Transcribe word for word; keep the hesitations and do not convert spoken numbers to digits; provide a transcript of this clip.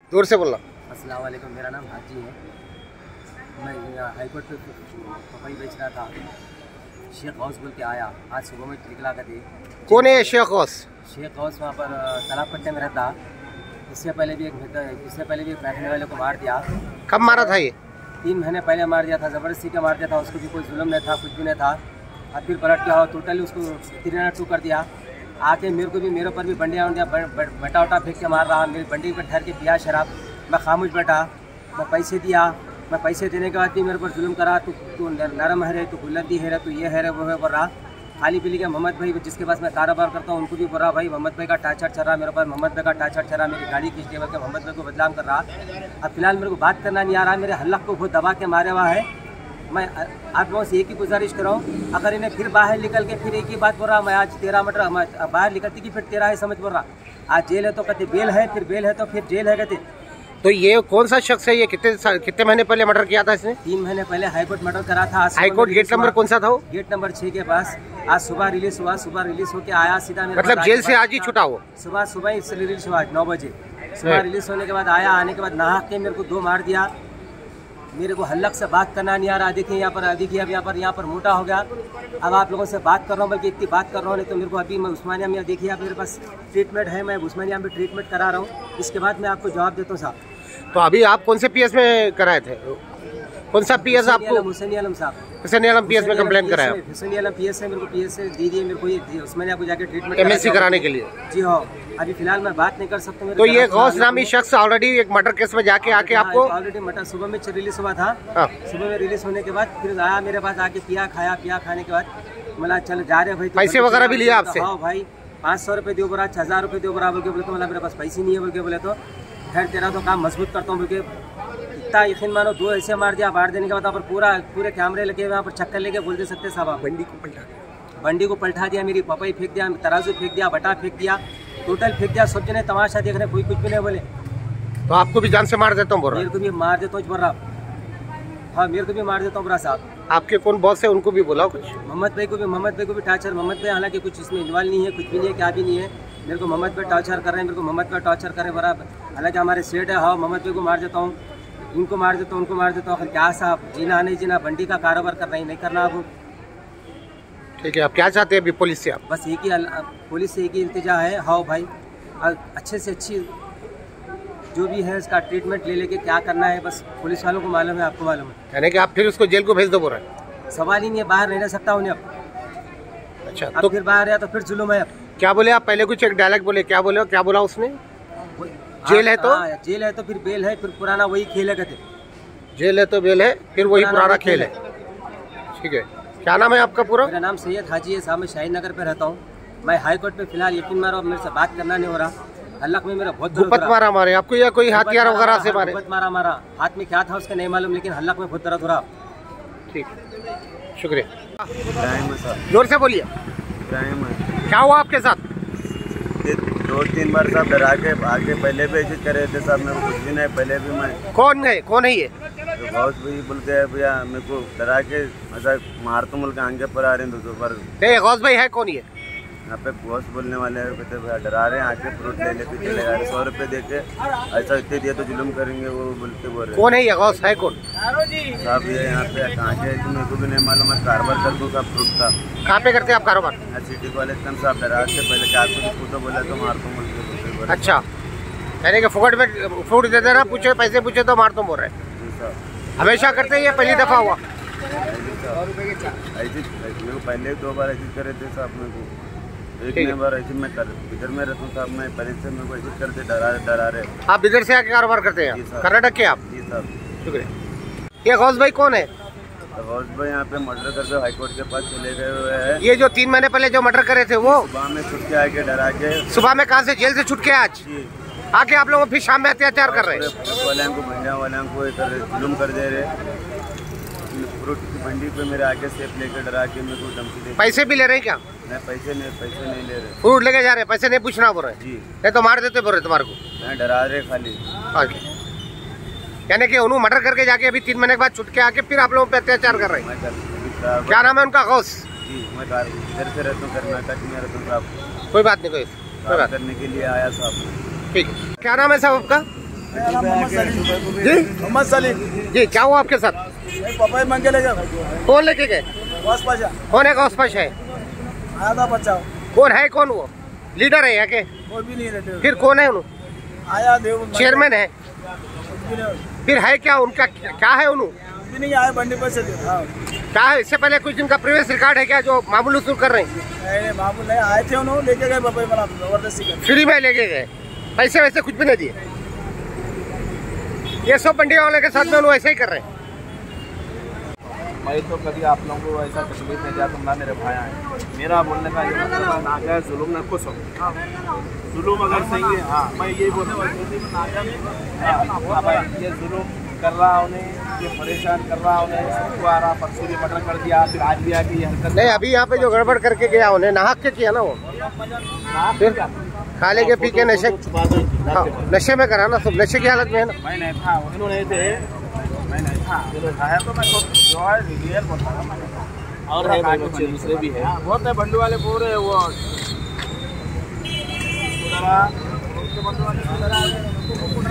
दूर से बोलना। अस्सलाम वालेकुम, मेरा नाम हाजी है। मैं यहाँ हाईकोर्ट पे पपई बेच रहा था। शेख गौस बोल के आया, आज सुबह में निकला करके। कौन है शेख गौस? शेख गौस वहाँ पर तालाब पट्टे में रहता। इससे पहले भी एक इससे पहले भी एक बैठने वाले को मार दिया। कब मारा था ये? तीन महीने पहले मार दिया था, ज़बरदस्ती का मार दिया था। उसको भी कोई जुल्म नहीं था, कुछ भी नहीं था। अब फिर पलट के आओ, टोटली उसको तीन टू कर दिया। आके मेरे को भी मेरे ऊपर भी बंडियाँ वंडियाँ बटा उटा फेंक के मार रहा। मेरी बंडी पर ठहर के पिया शराब। मैं खामोश बैठा, मैं पैसे दिया। मैं पैसे देने के बाद भी मेरे पर जुल्म करा। तू तू नरम है रे, तू बुलंदी है रे, तू ये है रे, वो है बोल रहा। खाली पीली के मोहम्मद भाई जिसके पास मैं कारोबार करता हूँ उनको भी बोल रहा भाई मोहम्मद भाई का टाचर चल रहा, मेरे पास मोहम्मद भाई का टाचर चल रहा। मेरी गाड़ी खींच के बोल मोहम्मद भाई को बदनाम कर रहा। अब फिलहाल मेरे को बात करना नहीं आ रहा। मेरे हल्क को बहुत दबा के मारे हुआ है। मैं आप लोगों से एक ही गुजारिश कर रहा हूँ, अगर इन्हें फिर बाहर निकल के फिर एक ही बात बोल रहा, मैं आज तेरह मीटर बाहर निकलती कि फिर तेरह है समझ बोल रहा। आज जेल है तो कहते बेल है, फिर बेल है तो फिर जेल है कहते। तो ये कौन सा शख्स है? ये कितने कितने महीने पहले मर्डर किया था इसने? तीन महीने पहले हाईकोर्ट मर्डर करा था। हाईकोर्ट गेट नंबर कौन सा था वो? गेट नंबर छह के पास। आज सुबह रिलीज हुआ, सुबह रिलीज होके आया सीधा मेरे मतलब जेल से आज ही छुटा हुआ? सुबह सुबह ही रिलीज हुआ नौ बजे। सुबह रिलीज होने के बाद आया, आने के बाद नहा के मेरे को दो मार दिया। मेरे को हल्क से बात करना नहीं आ रहा। देखिए यहाँ पर देखिए अब यहाँ पर यहाँ पर मोटा हो गया। अब आप लोगों से बात कर रहा हूँ, बल्कि इतनी बात कर रहा हूँ नहीं तो मेरे को अभी मैं उस्मानिया में देखिए आप मेरे पास ट्रीटमेंट है, मैं उस्मानिया में ट्रीटमेंट करा रहा हूँ। इसके बाद मैं आपको जवाब देता हूँ साहब। तो अभी आप कौन से पीएस में कराए थे? कौन सा पीएस आपको? हुसैनी आलम साहब। हुसैनी आलम पीएस में कंप्लेंट कराया? हुसैनी आलम पीएस है, मेरे को पीएस से दी दिए मेरे को ये उस्मानिया को जाके ट्रीटमेंट एमएससी कराने के लिए। जी हाँ, अभी फिलहाल मैं बात नहीं कर सकता। तो ये गौस नामी शख्स ऑलरेडी एक मर्डर केस में जाके आके आपको ऑलरेडी मर्डर सुबह में रिलीज हुआ था। सुबह में रिलीज होने के बाद फिर आया मेरे पास आके पिया खाया, पिया खाने के बाद मतलब चल जा रहे भाई। पैसे वगैरह भी लिया आपसे? हाँ भाई, पाँच सौ रुपये दो बोला, छह हजार रुपये दो बोला बोल के बोले तो मतलब मेरे पास पैसे नहीं है बोल के बोले तो खैर तेरा तो काम मजबूत करता हूँ बोल के इतना यकीन मानो। दो ऐसे मार दिया, मार देने के बाद पर पूरा पूरे कैमरे लगे वहाँ पर चक्कर लेके बोल दे सकते साहब आप। बंडी को पलटा दिया, बंडी को पलटा दिया, मेरी पपई फेंक दिया, तराजू फेंक दिया, बटा फेंक दिया, टोटल फेंक दिया। सब जने तमाशा देख रहे, कोई कुछ भी नहीं बोले। तो आपको भी जान से मार देता हूँ बोल रहा? मेरे को भी मार देता हूँ बोल रहा। हाँ मेरे को भी मार देता हूँ बोला साहब। आपके कौन बॉस है उनको भी बोला कुछ? मोहम्मद भाई को भी मोहम्मद भाई को भी टार्चर। मोहम्मद भाई हालांकि कुछ इसमें इन्वॉल्व नहीं है, कुछ भी नहीं है, क्या भी नहीं है। मेरे को मोहम्मद भाई टॉर्चर कर रहे हैं, मेरे को मोहम्मद भाई टॉर्चर कर रहे हैं बराबर। हालांकि हमारे सेठ है, हाँ मोहम्मद भाई को मार देता हूँ, इनको मार देता हूँ, उनको मार देता हूँ। क्या साहब जीना नहीं जीना, बंडी का कारोबार करना ही नहीं करना अब। ठीक है, आप क्या चाहते हैं अभी पुलिस से? आप बस एक ही पुलिस से एक ही इल्तिजा है, हाँ भाई अच्छे से अच्छी जो भी है इसका ट्रीटमेंट ले लेके क्या करना है बस पुलिस वालों को मालूम है, आपको मालूम है। यानी कि आप फिर उसको जेल को भेज दो बोल रहे हैं? सवाल ही नहीं है, बाहर नहीं रह सकता उन्हें अब। अच्छा, अब तो फिर बाहर आया तो फिर जुल्म है अब। क्या बोले आप? पहले कुछ एक डायलॉग बोले, क्या बोले? क्या बोला उसने? जेल है तो आ, जेल है तो फिर बेल है, फिर पुराना वही खेल है कहते। जेल है तो बेल है, फिर वही पुराना खेल है। ठीक है, क्या नाम है आपका पूरा? मेरा नाम सैयद हाजी है साहब, मैं शाहीन नगर पे रहता हूँ। मैं हाई कोर्ट पे फिलहाल यकीन मारो मेरे से बात करना नहीं हो रहा। अल्लाह में मेरा बहुत गुप्त मारा मारे आपको या कोई हथियार वगैरह से मारे? गुप्त मारा मारा, हाथ में क्या था उसके नहीं मालूम, लेकिन अल्लाह में बहुत दर्द हो रहा। ठीक, शुक्रिया। जोर से बोलिए। क्या हुआ आपके साथ? दो तीन बार साहब डरा के आगे पहले भी ऐसे करे थे साहब, मेरे को कुछ भी नहीं। पहले भी मैं कौन है कौन है ये? तो गौस भाई बोल के भैया मेरे को डरा के ऐसा मार तो मुल्क आगे पर आ रहे हैं। दो बार नहीं, गौस भाई है कौन ये? यहाँ पे गौस बोलने वाले कहते भैया डरा रहे हैं, आके फ्रूट ले लेके चले जा रहे, सौ रुपये दे के ऐसा इतने दिया तो जुल्म करेंगे वो बोल के बोल रहे। कौन है ये गौस है कौन? साहब ये यहाँ पे कहाँ के मेरे को भी नहीं मालूम, मैं कारोबार कर दूँ साहब फ्रूट का। कहाँ पे करते हैं आप कारोबार? सिटी कॉलेज का साहब डरा से पहले क्या आपको तो बोला तो मार दूँ बोल के। अच्छा, यानी कि फुकट में फ्रूट दे देना, पूछे पैसे पूछे तो मार तुम बोल रहे हैं? हमेशा करते हैं ये पहली दफा हुआ? ऐसी पहले दो बार ऐसी करे थे साहब मेरे को, एक बार ऐसे मैं कर इधर में रहता हूँ साहब, मैं पहले से मेरे को ऐसे करते डरा डरा रहे। आप इधर से आके कारोबार करते हैं कर्नाटक के? आप जी साहब। शुक्रिया। ये गौस भाई कौन है? गौस भाई यहाँ पे मर्डर करके हाईकोर्ट के पास चले गए हुए हैं। ये जो तीन महीने पहले जो मर्डर करे थे वो सुबह में छुट के आके डरा के? सुबह में कहाँ से जेल से छुट के आज आके आप लोगों फिर शाम में अत्याचार कर रहे हैं? वाले को भंडिया वाले को जुल्म कर दे रहे। फ्रूट की मंडी पे मेरे आगे सेफ लेकर डरा के मेरे को धमकी दे। पैसे भी ले रहे हैं क्या? नहीं पैसे नहीं, पैसे नहीं ले रहे। फ्रूट लेके जा रहे हैं, पैसे नहीं पूछना बोल रहे हैं? जी नहीं तो मार देते बोल रहे तुम्हारे को? नहीं डरा रहे खाली। यानी कि उन्होंने मर्डर करके जाके अभी तीन महीने के बाद छुट के आके फिर आप लोगों पे अत्याचार कर रहे हैं? क्या नाम है उनका? गौस जी। मैं इधर से रहता हूँ, कर्नाटक में रहता हूँ साहब। कोई बात नहीं, कोई कोई बात करने के लिए आया साहब। ठीक है, क्या नाम है साहब आपका? जी मोहम्मद सलीम जी, क्या हुआ आपके साथ? पपाई मंगे लेके कौन लेके गए? बस पाशा कौन है गौसपाश है? आया था बच्चा, कौन है? कौन वो लीडर है यहाँ के? कोई भी नहीं रहते। फिर कौन है? उन आया देव चेयरमैन है? फिर है क्या उनका? क्या है उन्हों? भी नहीं आया बंडी पर से। हाँ क्या है? इससे पहले कुछ दिन का प्रीवियस रिकॉर्ड है क्या जो मामूल वसूल कर रहे हैं? नहीं मामूल नहीं आए थे, उन्होंने लेके गए पपाई बना जबरदस्ती कर। फ्री में लेके गए, पैसे वैसे कुछ भी नहीं दिए। ये सब बंडी वाले के साथ में उन्होंने ऐसे ही कर रहे हैं। मैं तो कभी आप लोगों को ऐसा तकलीफ नहीं दिया, तुम ना मेरे भाई आए। मेरा बोलने का ये मतलब है ना गया जुलूम ना कुछ हो, जुलूम अगर सही है। हाँ मैं यही बोल रहा हूँ, ये जुलूम कर रहा उन्हें, ये परेशान कर रहा उन्हें, सबको आ रहा, परसों भी मर्डर कर दिया, फिर आज भी आके ये हरकत। नहीं, अभी यहाँ पे जो गड़बड़ करके गया उन्हें नाहक के किया ना, वो फिर खाले के पी के नशे, हाँ, नशे में करा ना, सब नशे की हालत में है ना। मैं नहीं था, उन्होंने थे, मैं नहीं था, है तो मैं जो है रियल बोलता हूँ। और है बच्चे दूसरे भी है, बहुत है बंडू वाले पूरे वो बंडू वाले